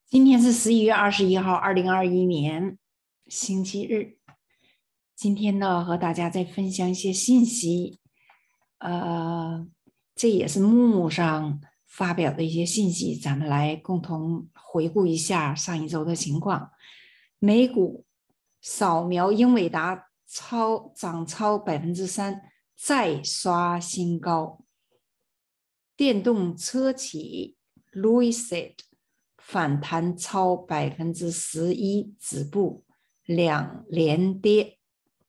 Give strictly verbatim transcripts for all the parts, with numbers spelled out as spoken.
今天是十一月二十一号，二零二一年星期日。今天呢，和大家再分享一些信息。呃，这也是木木上发表的一些信息，咱们来共同回顾一下上一周的情况。美股扫描英伟达超涨超百分之三，再刷新高。电动车企 Lucid反弹超百分之十一，止步两连跌。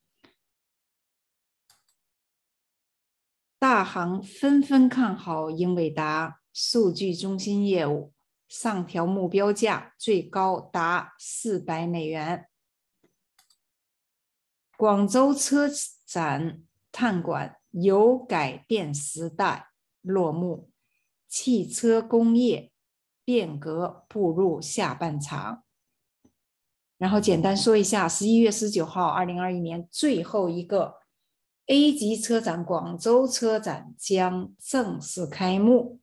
大行纷纷看好英伟达数据中心业务，上调目标价，最高达四百美元。广州车展探馆油改电时代落幕，汽车工业变革步入下半场。然后简单说一下，十一月十九号，二零二一年最后一个 A 级车展广州车展将正式开幕。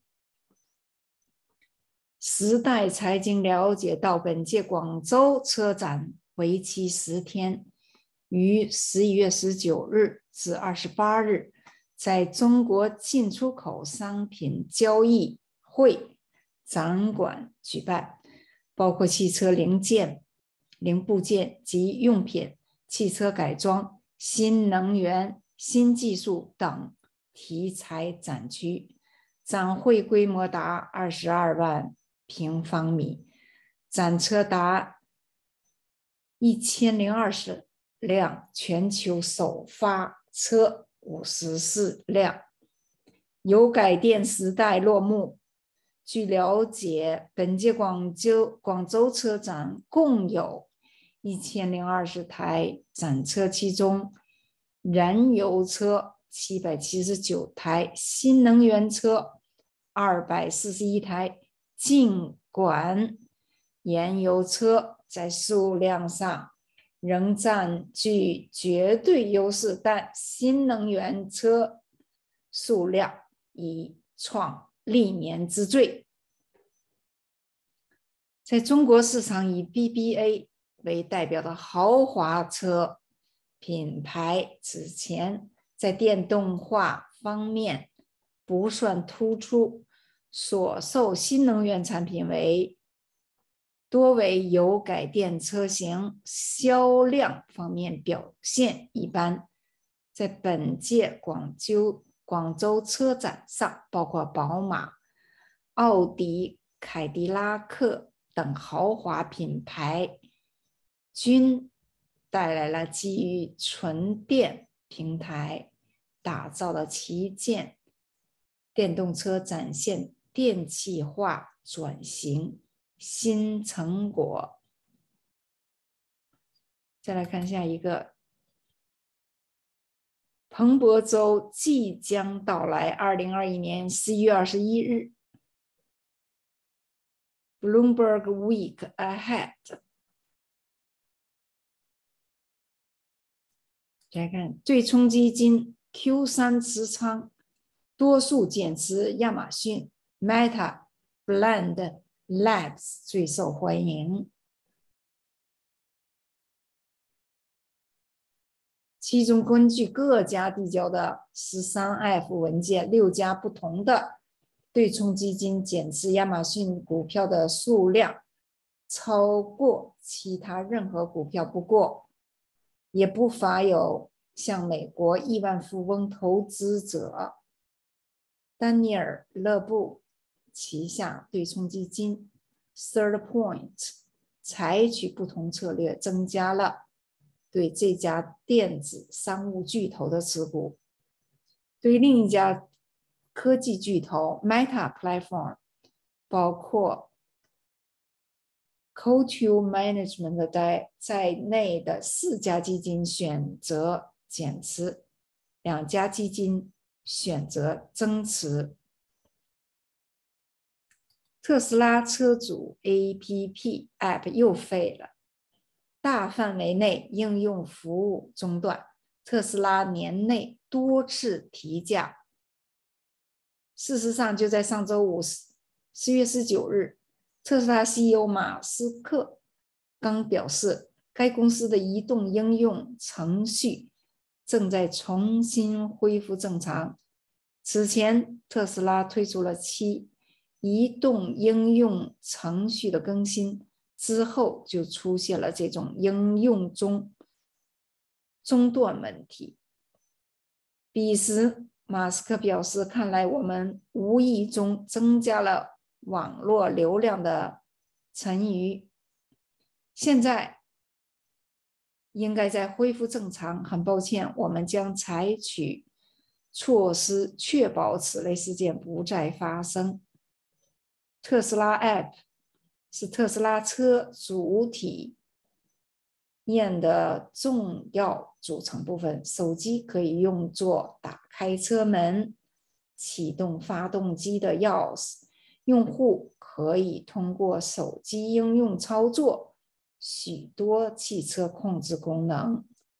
时代财经了解到，本届广州车展为期十天，于十一月十九日至二十八日在中国进出口商品交易会展馆举办，包括汽车零件、零部件及用品、汽车改装、新能源、新技术等题材展区。展会规模达二十二万平方米，展车达一千零二十辆，全球首发车五十四辆。油改电时代落幕。据了解，本届广州广州车展共有一千零二十台展车，其中燃油车七百七十九台，新能源车二百四十一台。尽管燃油车在数量上仍占据绝对优势，但新能源车数量已创历年之最。在中国市场，以 B B A 为代表的豪华车品牌此前在电动化方面不算突出，所售新能源产品为多为油改电车型，销量方面表现一般。在本届广州广州车展上，包括宝马、奥迪、凯迪拉克等豪华品牌均带来了基于纯电平台打造的旗舰电动车，展现电气化转型新成果。再来看下一个，彭博州即将到来。二零二一年十一月二十一日 Bloomberg Week Ahead。 来看对冲基金 Q 三 持仓多数减持亚马逊、 Meta、 Blend Labs 最受欢迎。其中根据各家递交的 十三 F 文件，六家不同的对冲基金减持亚马逊股票的数量超过其他任何股票，不过也不乏有像美国亿万富翁投资者丹尼尔·勒布旗下对冲基金 Third Point 采取不同策略，增加了对这家电子商务巨头的持股。对另一家科技巨头 Meta Platform， 包括 Coutu Management 在在内的四家基金选择减持，两家基金选择增持。特斯拉车主 A P P App 又废了，大范围内应用服务中断，特斯拉年内多次提价。事实上，就在上周五十月十九日， 特斯拉 C E O 马斯克刚表示，该公司的移动应用程序正在重新恢复正常。此前，特斯拉推出了其移动应用程序的更新，之后就出现了这种应用中中断问题。彼时，马斯克表示，看来我们无意中增加了网络流量的残余，现在应该在恢复正常。很抱歉，我们将采取措施确保此类事件不再发生。特斯拉 App 是特斯拉车主体验的重要组成部分，手机可以用作打开车门、启动发动机的钥匙。用户可以通过手机应用操作许多汽车控制功能。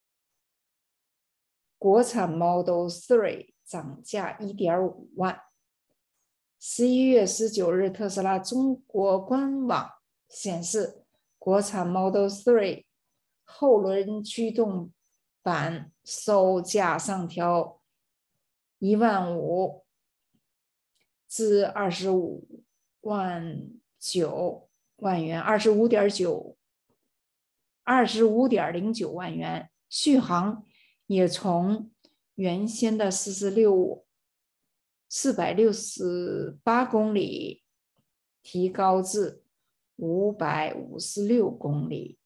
国产 Model 三涨价 一点五万。十一月十九日，特斯拉中国官网显示，国产 Model 三后轮驱动版售价上调一万五至二十五万九万元，二十五点九，二十五点零九万元。续航也从原先的四十六四百六十八公里提高至五百五十六公里，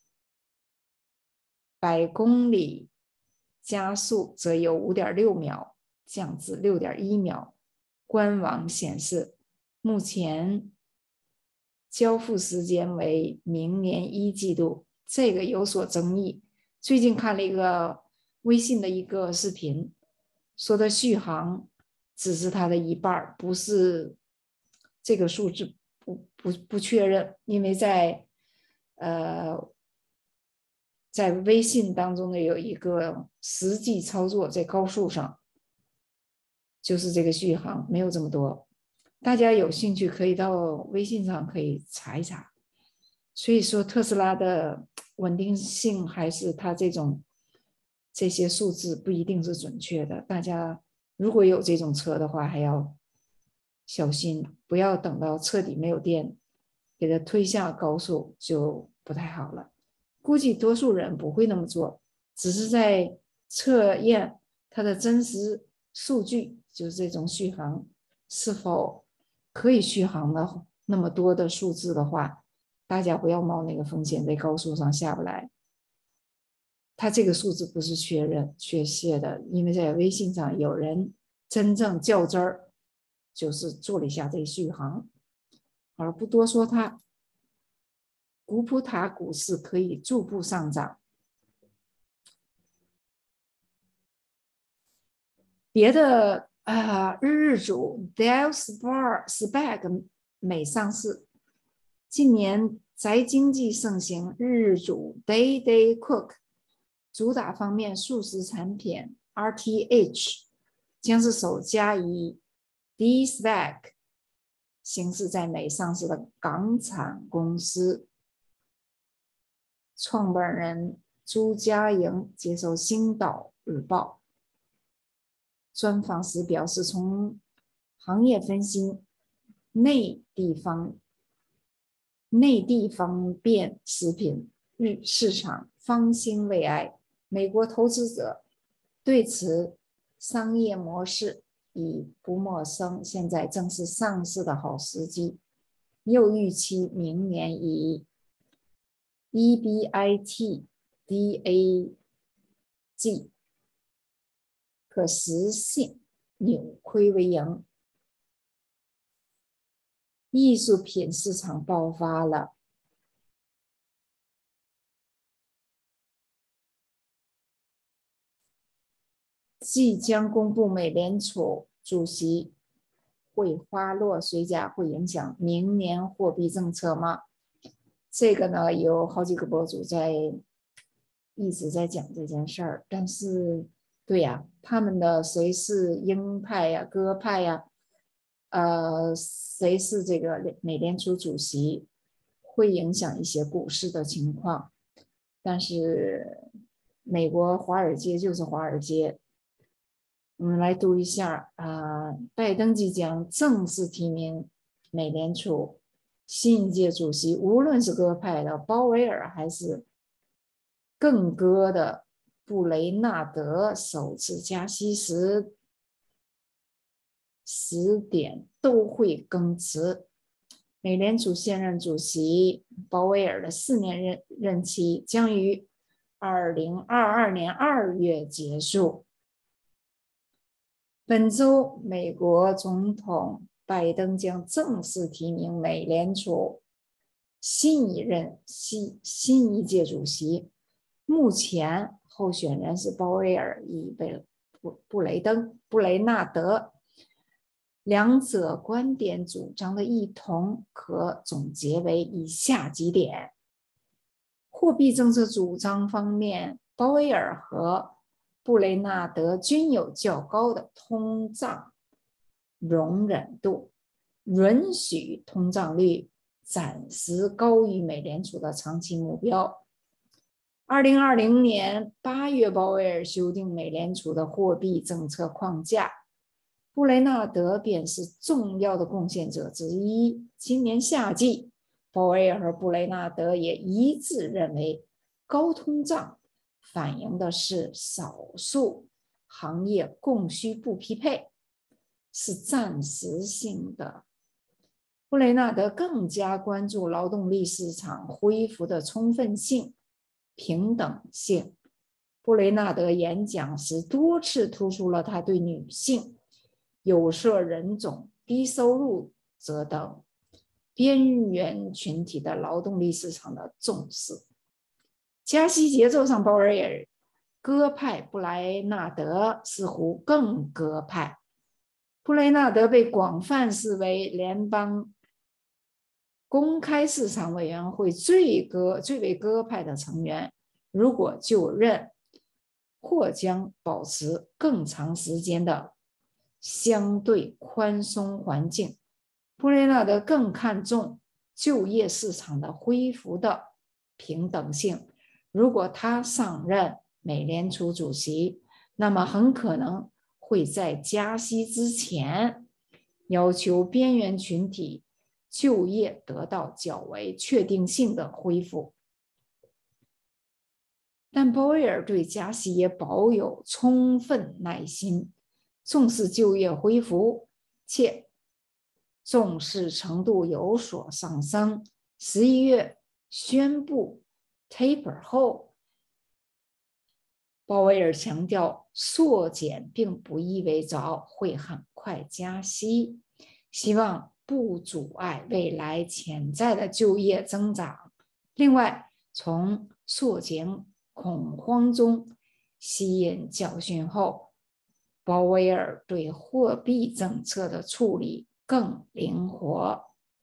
百公里加速则由五点六秒降至六点一秒。官网显示，目前交付时间为明年一季度，这个有所争议。最近看了一个微信的一个视频，说的续航只是它的一半，不是这个数字不不不确认，因为在呃在微信当中呢有一个实际操作，在高速上就是这个续航没有这么多。大家有兴趣可以到微信上可以查一查。所以说特斯拉的稳定性还是它这种这些数字不一定是准确的，大家如果有这种车的话还要小心，不要等到彻底没有电给它推下高速就不太好了。估计多数人不会那么做，只是在测验它的真实数据，就是这种续航是否可以续航的那么多的数字的话，大家不要冒那个风险，在高速上下不来。它这个数字不是确认确切的，因为在微信上有人真正较真儿，就是做了一下这个续航。好了，不多说它。古普塔股市可以逐步上涨。别的啊、呃，日日主 Dell Spag 美上市。近年宅经济盛行，日日主 Day Day Cook 主打方面素食产品 R T H 将是首家以 D Spag 形式在美上市的港产公司。创办人朱家莹接受《星岛日报》专访时表示，从行业分析，内地方内地方便食品日市场方兴未艾，美国投资者对此商业模式已不陌生，现在正是上市的好时机。又预期明年以E B I T D A G 可实现扭亏为盈。艺术品市场爆发了，即将公布美联储主席会花落谁家会影响明年货币政策吗？这个呢，有好几个博主在一直在讲这件事儿，但是对呀，他们的谁是鹰派呀、鸽派呀， 呃，谁是这个美联储主席，会影响一些股市的情况。但是美国华尔街就是华尔街。我们来读一下啊、呃，拜登即将正式提名美联储新一届主席，无论是鸽派的鲍威尔还是更鸽的布雷纳德，首次加息时时点都会更迟。美联储现任主席鲍威尔的四年任任期将于二零二二年二月结束。本周，美国总统拜登将正式提名美联储新一任新新一届主席。目前候选人是鲍威尔与布布雷登布雷纳德，两者观点主张的异同可总结为以下几点：货币政策主张方面，鲍威尔和布雷纳德均有较高的通胀容忍度，允许通胀率暂时高于美联储的长期目标。二零二零年八月，鲍威尔修订美联储的货币政策框架，布雷纳德便是重要的贡献者之一。今年夏季，鲍威尔和布雷纳德也一致认为，高通胀反映的是少数行业供需不匹配，是暂时性的。布雷纳德更加关注劳动力市场恢复的充分性、平等性。布雷纳德演讲时多次突出了他对女性、有色人种、低收入者等边缘群体的劳动力市场的重视。加息节奏上，鲍威尔鸽派，布莱纳德似乎更鸽派。布雷纳德被广泛视为联邦公开市场委员会最鸽、最为鸽派的成员。如果就任，或将保持更长时间的相对宽松环境。布雷纳德更看重就业市场的恢复的平等性。如果他上任美联储主席，那么很可能会在加息之前要求边缘群体就业得到较为确定性的恢复。但鲍威尔对加息也保有充分耐心，重视就业恢复，且重视程度有所上升。十一月宣布 taper 后，鲍威尔强调，缩减并不意味着会很快加息，希望不阻碍未来潜在的就业增长。另外，从缩减恐慌中吸引教训后，鲍威尔对货币政策的处理更灵活。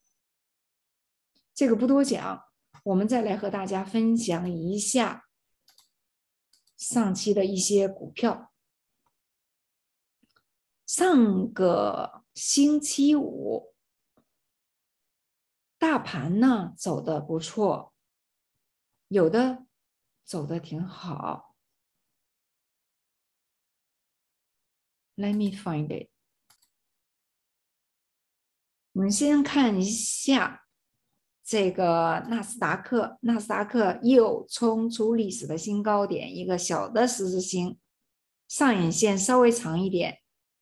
这个不多讲，我们再来和大家分享一下上期的一些股票。上个星期五，大盘呢走得不错，有的走得挺好。Let me find it。我们先看一下这个纳斯达克，纳斯达克又冲出历史的新高点，一个小的十字星，上影线稍微长一点，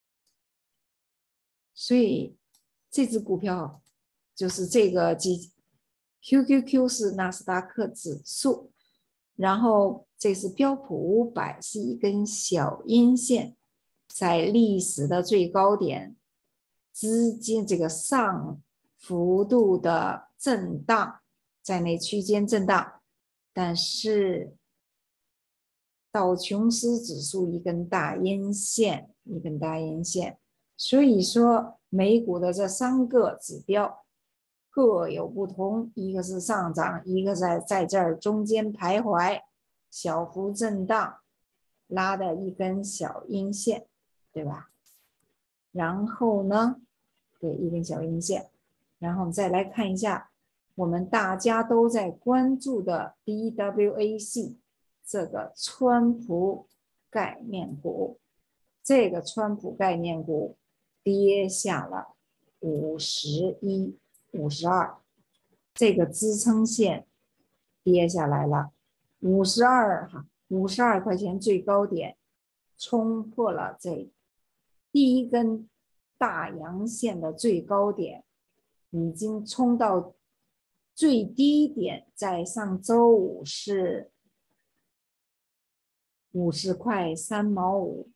所以这只股票就是这个基 Q Q Q 是纳斯达克指数，然后这是标普五百，是一根小阴线，在历史的最高点之间这个上幅度的震荡，在那区间震荡，但是道琼斯指数一根大阴线，一根大阴线，所以说美股的这三个指标各有不同，一个是上涨，一个在在这儿中间徘徊，小幅震荡，拉的一根小阴线，对吧？然后呢， 对，一根小阴线。然后我们再来看一下我们大家都在关注的 D W A C 这个川普概念股，这个川普概念股跌下了五十一、五十二，这个支撑线跌下来了五十二哈，五十二块钱最高点冲破了这第一根大阳线的最高点，已经冲到最低点，在上周五是五十块三毛五，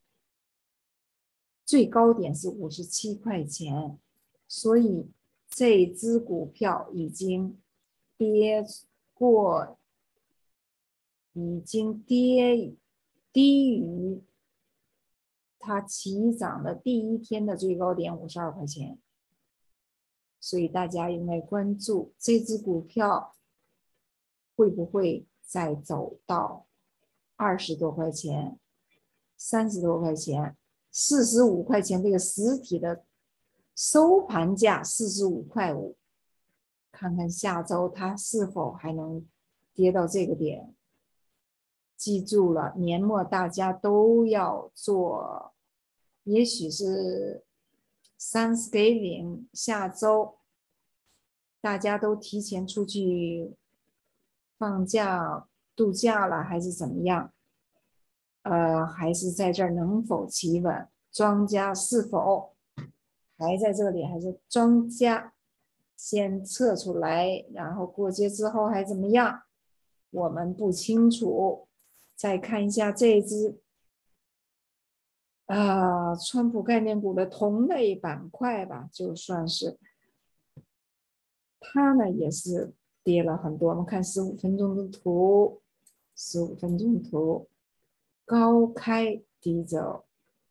最高点是五十七块钱，所以这只股票已经跌过，已经跌低于它起涨的第一天的最高点五十二块钱，所以大家应该关注这只股票会不会再走到二十多块钱、三十多块钱、四十五块钱，这个实体的收盘价四十五块五，看看下周它是否还能跌到这个点。记住了，年末大家都要做，也许是 Thanksgiving 下周，大家都提前出去放假度假了，还是怎么样？呃，还是在这儿能否企稳？庄家是否还在这里？还是庄家先撤出来，然后过节之后还怎么样？我们不清楚。再看一下这只啊、呃，川普概念股的同类板块吧，就算是它呢也是跌了很多。我们看十五分钟的图，十五分钟图高开低走，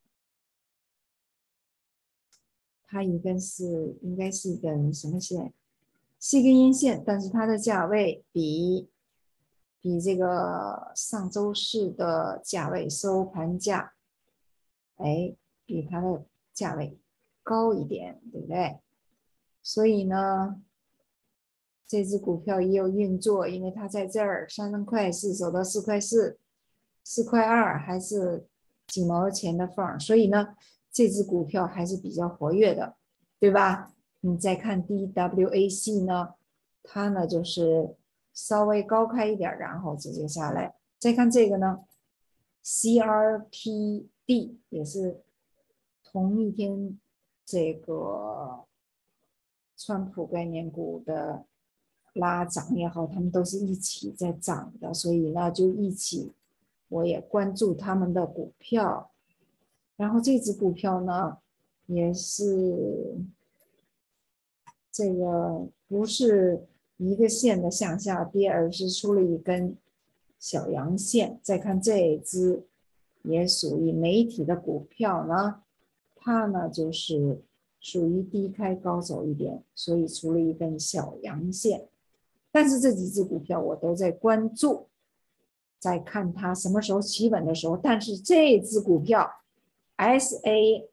它一根是应该是一根什么线？是一根阴线，但是它的价位比比这个上周四的价位收盘价，哎，比它的价位高一点，对不对？所以呢，这只股票也有运作，因为它在这儿三块四走到四块四，四块二还是几毛钱的缝，所以呢，这只股票还是比较活跃的，对吧？你再看 D W A C 呢，它呢就是稍微高开一点，然后直接下来。再看这个呢 ，C R P D 也是同一天这个川普概念股的拉涨也好，他们都是一起在涨的，所以呢就一起，我也关注他们的股票。然后这只股票呢，也是这个不是一个线的向下跌，而是出了一根小阳线。再看这只也属于媒体的股票呢，它呢就是属于低开高走一点，所以出了一根小阳线。但是这几只股票我都在关注，在看它什么时候企稳的时候。但是这只股票 S A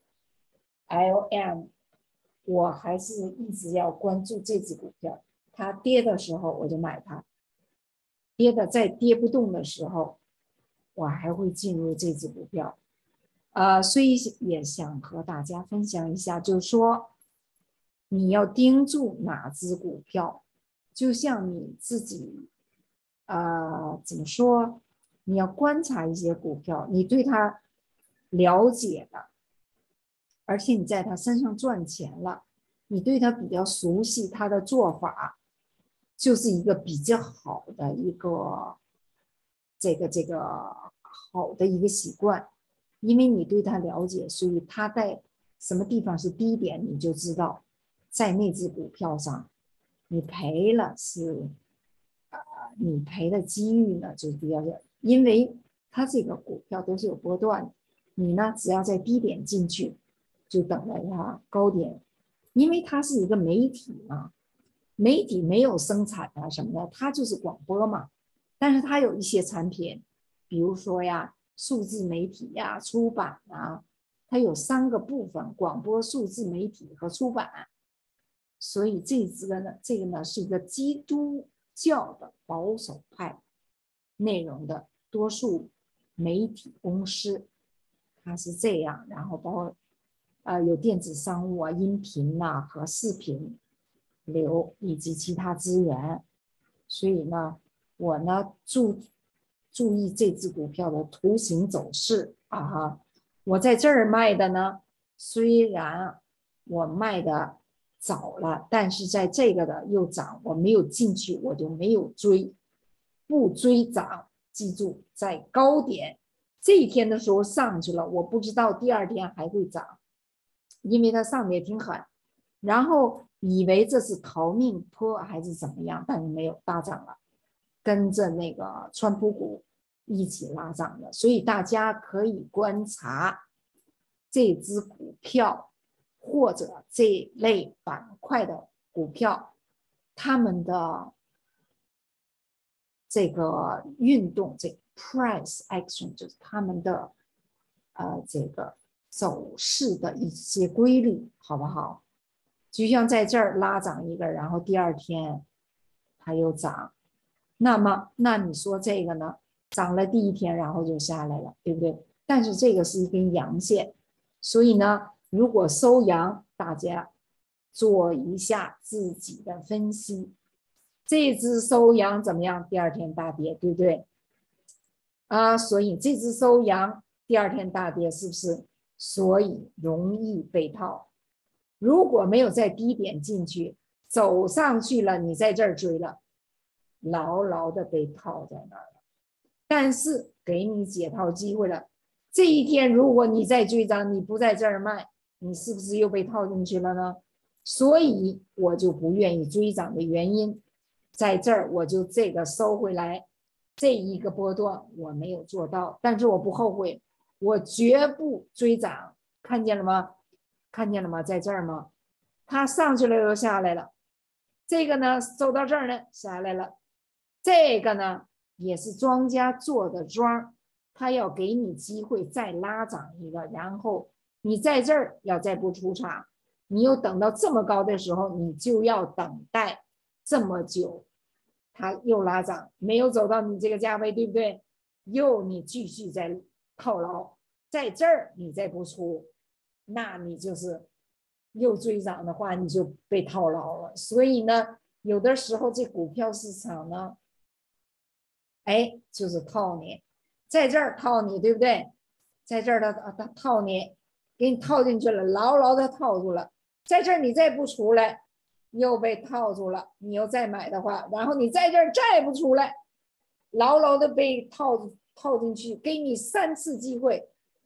L M， 我还是一直要关注这只股票。它跌的时候我就买它，跌的再跌不动的时候，我还会进入这只股票。呃，所以也想和大家分享一下，就是说你要盯住哪只股票，就像你自己，呃，怎么说？你要观察一些股票，你对它了解了，而且你在它身上赚钱了，你对它比较熟悉，它的做法就是一个比较好的一个这个这个好的一个习惯，因为你对它了解，所以它在什么地方是低点，你就知道在那只股票上你赔了是，呃，你赔的几率呢就比较小，因为它这个股票都是有波段的，你呢只要在低点进去，就等着它高点，因为它是一个媒体嘛，媒体没有生产啊什么的，它就是广播嘛，但是它有一些产品，比如说呀数字媒体呀、出版啊， 它有三个部分：广播、数字媒体和出版。所以这个呢，这个呢是一个基督教的保守派内容的多数媒体公司，它是这样，然后包括呃有电子商务啊、音频呐、啊、和视频流以及其他资源。所以呢，我呢注注意这只股票的图形走势啊哈。我在这儿卖的呢，虽然我卖的早了，但是在这个的又涨，我没有进去，我就没有追，不追涨。记住，在高点这一天的时候上去了，我不知道第二天还会涨，因为它上的也挺狠。然后以为这是逃命坡还是怎么样，但是没有，大涨了，跟着那个川普股一起拉涨的。所以大家可以观察这只股票或者这类板块的股票，他们的这个运动，这 price action 就是他们的呃这个走势的一些规律，好不好？就像在这儿拉涨一个，然后第二天它又涨，那么那你说这个呢？涨了第一天，然后就下来了，对不对？但是这个是一根阳线，所以呢，如果收阳，大家做一下自己的分析。这只收阳怎么样？第二天大跌，对不对？啊，所以这只收阳，第二天大跌，是不是？所以容易被套。如果没有在低点进去，走上去了，你在这儿追了，牢牢的被套在那儿了。但是给你解套机会了。这一天，如果你再追涨，你不在这儿卖，你是不是又被套进去了呢？所以我就不愿意追涨的原因。在这儿我就这个收回来，这一个波段我没有做到，但是我不后悔，我绝不追涨，看见了吗？看见了吗？在这儿吗？它上去了又下来了，这个呢走到这儿呢下来了，这个呢也是庄家做的庄，他要给你机会再拉涨一个，然后你在这儿要再不出场，你又等到这么高的时候，你就要等待这么久，它又拉涨，没有走到你这个价位，对不对？又你继续在套牢，在这儿你再不出，那你就是又追涨的话，你就被套牢了。所以呢，有的时候这股票市场呢，哎，就是套你，在这儿套你，对不对？在这儿它它套你，给你套进去了，牢牢的套住了。在这儿你再不出来，又被套住了。你又再买的话，然后你在这儿再不出来，牢牢的被套套进去，给你三次机会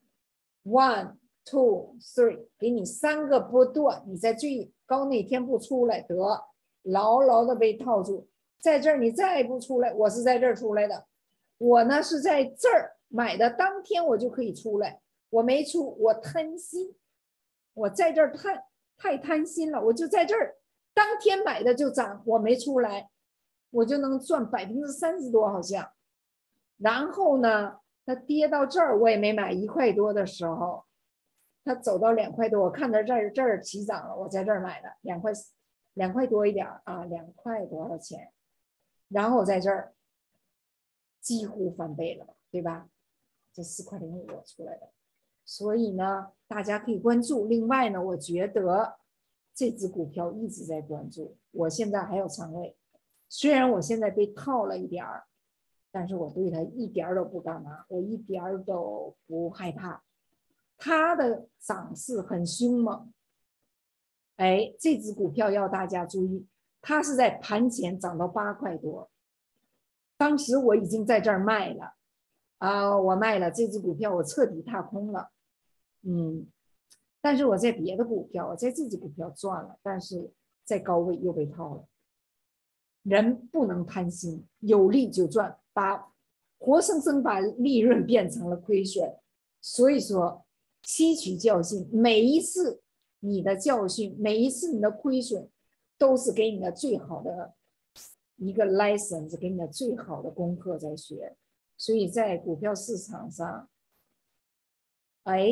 ，one two three，给你三个波段，你在最高那天不出来，得牢牢的被套住。在这儿你再不出来，我是在这儿出来的，我呢是在这儿买的，当天我就可以出来，我没出，我贪心，我在这儿太太贪心了，我就在这儿当天买的就涨，我没出来，我就能赚百分之三十多好像。然后呢，它跌到这儿我也没买，一块多的时候，它走到两块多，我看到这儿这儿起涨了，我在这儿买的两块两块多一点啊，两块多少钱？然后我在这儿几乎翻倍了，对吧？这四块零五出来的，所以呢，大家可以关注。另外呢，我觉得这只股票一直在关注，我现在还有仓位，虽然我现在被套了一点儿，但是我对它一点都不干嘛，我一点都不害怕。它的涨势很凶猛，哎，这只股票要大家注意。它是在盘前涨到八块多，当时我已经在这儿卖了啊，我卖了这只股票，我彻底踏空了，嗯，但是我在别的股票，我在这只股票赚了，但是在高位又被套了。人不能贪心，有利就赚，把活生生把利润变成了亏损。所以说，吸取教训，每一次你的教训，每一次你的亏损。都是给你的最好的一个 license， 给你的最好的功课在学。所以在股票市场上，哎，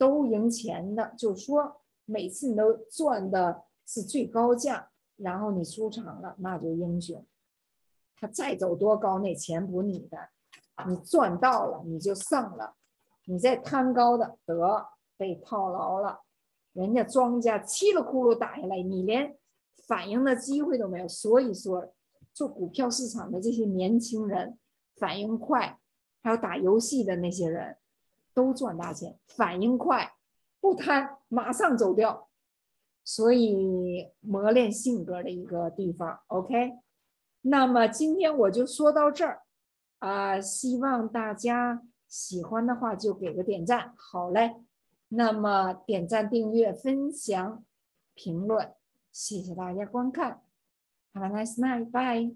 都赢钱的，就是说每次你都赚的是最高价，然后你出场了，那就英雄。他再走多高，那钱不你的，你赚到了你就胜了。你再贪高的，得被套牢了，人家庄家嘁了咕噜打下来，你连反应的机会都没有。所以说，做股票市场的这些年轻人反应快，还有打游戏的那些人都赚大钱，反应快，不贪，马上走掉。所以磨练性格的一个地方。 OK， 那么今天我就说到这儿啊、呃，希望大家喜欢的话就给个点赞。好嘞，那么点赞、订阅、分享、评论，谢谢大家观看。Have a nice night. Bye.